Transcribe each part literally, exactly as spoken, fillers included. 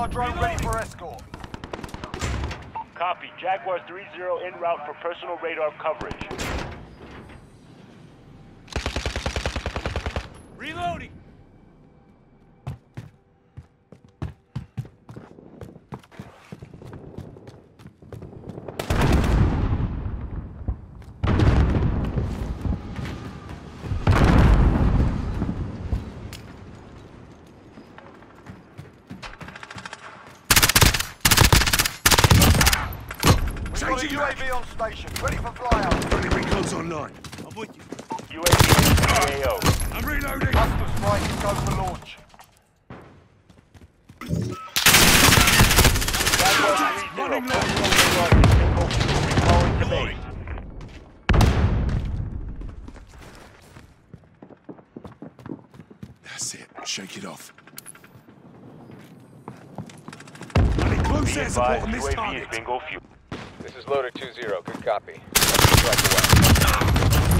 Jaguar drone ready for escort. Copy. Jaguar three zero en route for personal radar coverage. Reloading! U A V on station, ready for flyout. Friendly recon's online. I'm with you. U A V A O. I'm reloading. Cluster strike, go for launch. Jaguar three zero, personal radar single fuel recalling to base. That's it. Shake it off. I need close Be air support on advised, this U A V is target. bingo fuel. This is Loader two zero. Good copy. Strike away.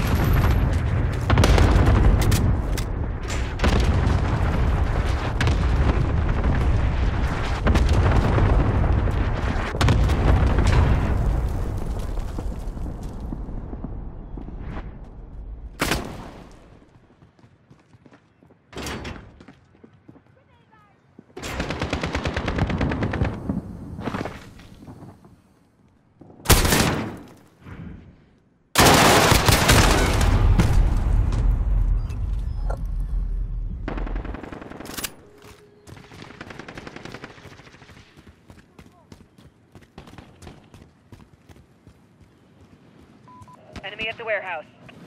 Enemy at the warehouse.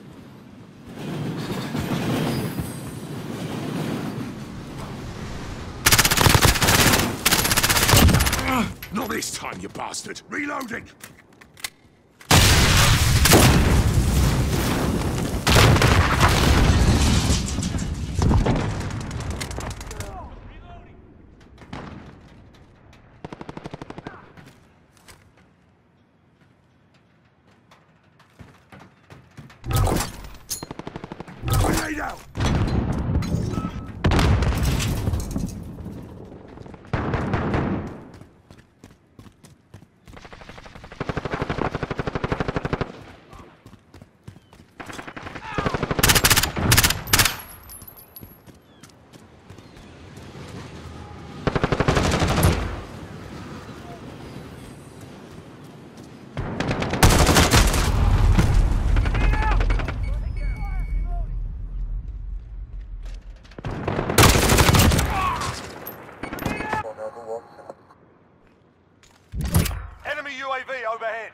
Not this time, you bastard. Reloading. Grenade out. Enemy U A V overhead.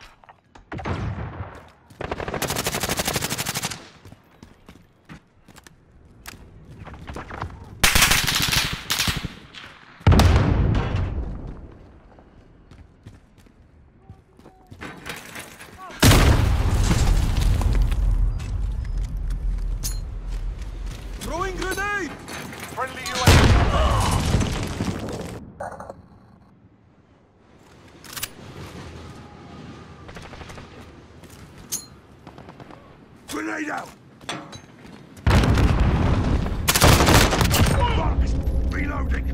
Throwing grenade! Friendly U A V. Grenade out. Fuck. Reloading.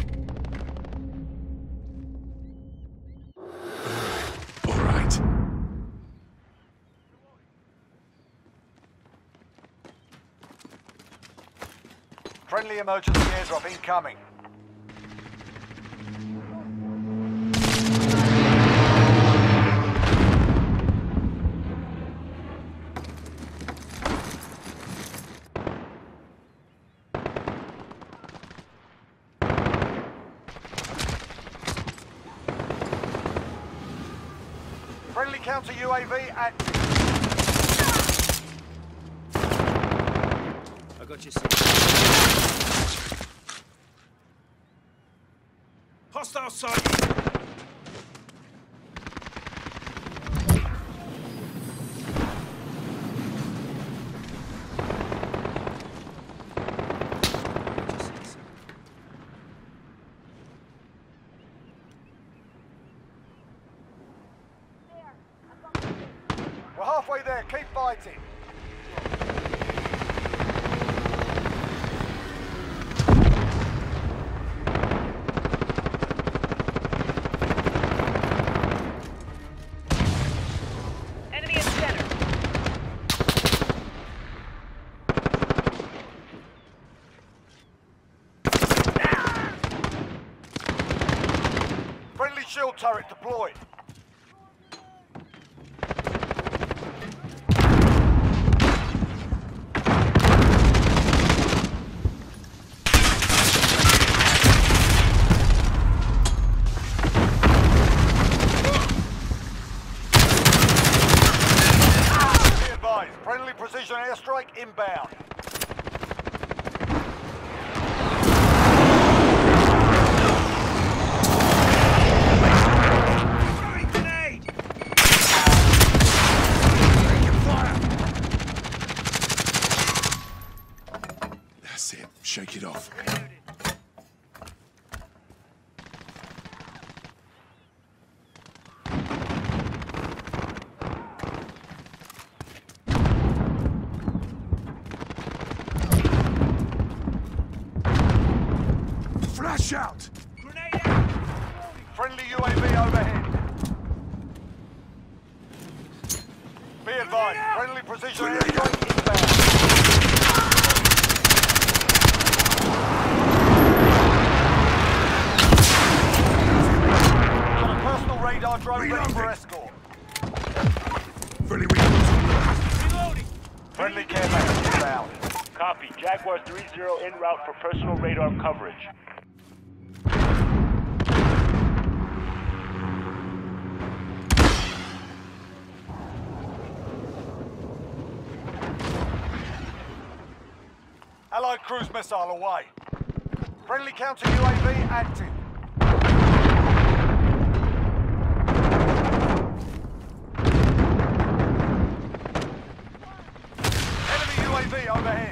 All right. Friendly emergency airdrop incoming. Friendly counter U A V active. I got you. Hostile sighting. We're halfway there, keep fighting. turret deployed. Be advised, friendly precision airstrike inbound. That's it. Shake it off. Flash out! Grenade out! Friendly U A V overhead. Be advised, friendly precision airstrike inbound. Got a personal radar drone ready for escort. Friendly recon. Reloading! Friendly care package inbound. Copy. Jaguar three zero en route for personal radar coverage. Allied cruise missile away. Friendly counter U A V active. Enemy U A V overhead.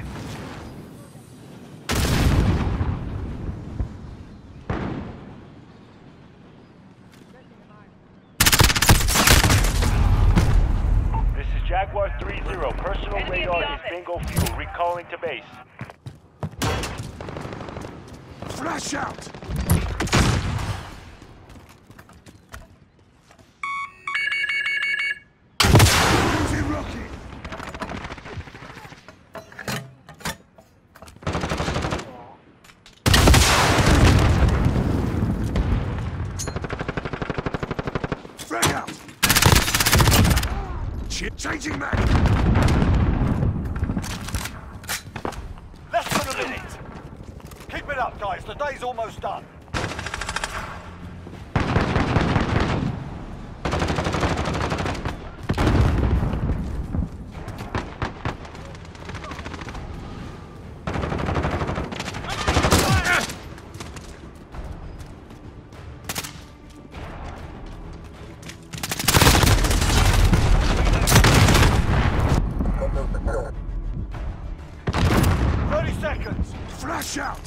This is Jaguar three zero. Personal radar is bingo fuel. Recalling to base. Flash out! Using rocket! Frag out! Ch changing mag! Less than a minute. Keep it up, guys. The day's almost done. Thirty seconds. Flash out!